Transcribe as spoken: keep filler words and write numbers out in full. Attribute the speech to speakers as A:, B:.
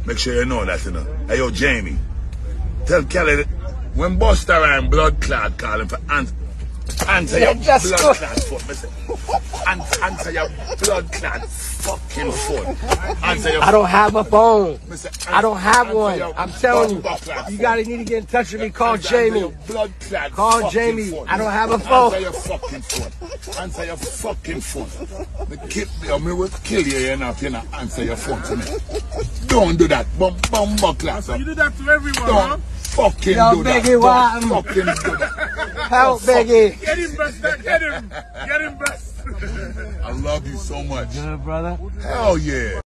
A: Make sure you know that, you know. Hey, yo, Jamie. Tell Khaled, when Busta and blood clot call him for answer, answer your blood clot phone. Answer, answer your blood clot fucking phone. Answer your
B: I don't have a phone.
A: Mister
B: I don't have one. I'm telling you. You gotta need to get in touch with me. Call Jamie. Call Jamie.
A: Phone.
B: I don't have a phone.
A: Answer your fucking phone. Answer your fucking phone. Me kill, yo, me will kill you enough, you know, answer your phone to me. Don't do that. Bum, bum, buckler.
C: So you do that to everyone,
A: Don't
C: huh?
A: fucking
B: Yo,
A: do
B: Biggie,
A: that.
B: what?
A: Don't fucking do that.
B: Help, Biggie.
C: Get him, Busta. Get him. Get him, Busta.
A: I love you so much.
B: Good, brother.
A: Hell yeah.